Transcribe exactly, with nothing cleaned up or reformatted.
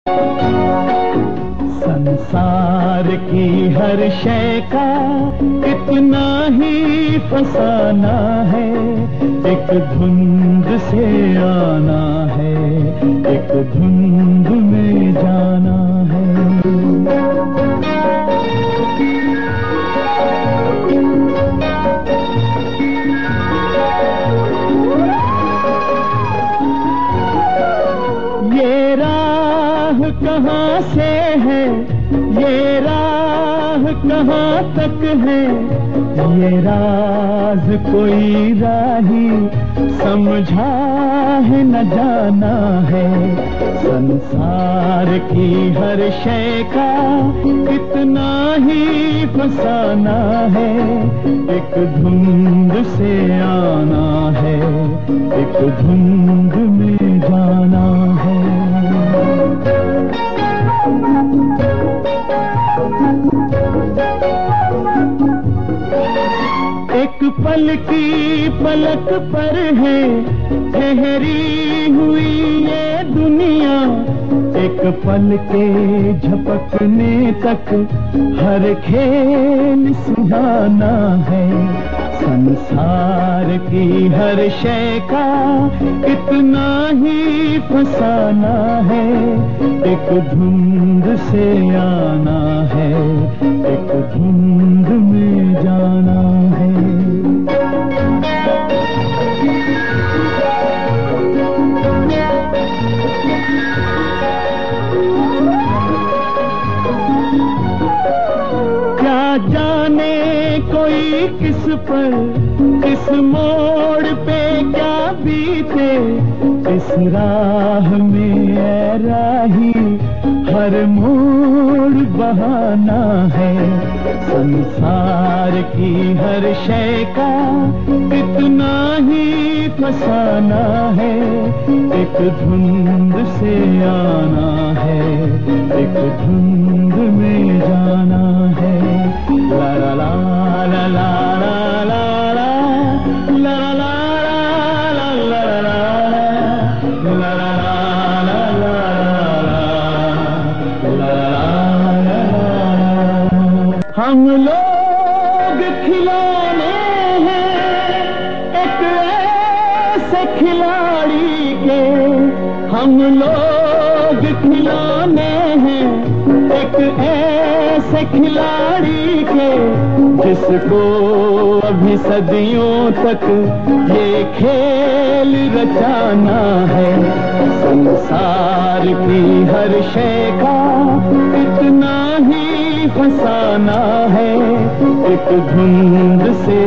संसार की हर शय का इतना ही फसाना है, एक धुंध से आना है, एक धुंध में जाना है। ये राह कहाँ से है, ये राह कहाँ तक है, ये राज कोई राही समझा है न जाना है। संसार की हर शय का इतना ही फसाना है, एक धुंध से आना है, एक धुंध में जाना है। एक पल की पलक पर है ठहरी हुई ये दुनिया, एक पल के झपकने तक हर खेल सुहाना है। संसार की हर शय का इतना ही फसाना है, एक धुंध से आना है, एक धुंध में जाना है। क्या जाने कोई किस पर, किस मोड़ पे क्या बीते, इस राह में ऐ राही हर मोड़ बहाना है। संसार की हर शय का इतना ही फसाना है, एक धुंध से आना है, एक धुंध में जाना है। ला ला ला ला ला ला ला ला ला ला हम लोग खिलौने हैं एक ऐसे खिलाड़ी के, हम लोग खिलौने हैं एक ऐसे खिलाड़ी के, जिसको अभी सदियों तक ये खेल रचाना है। संसार की हर शय का इतना ही फसाना है, एक धुंध से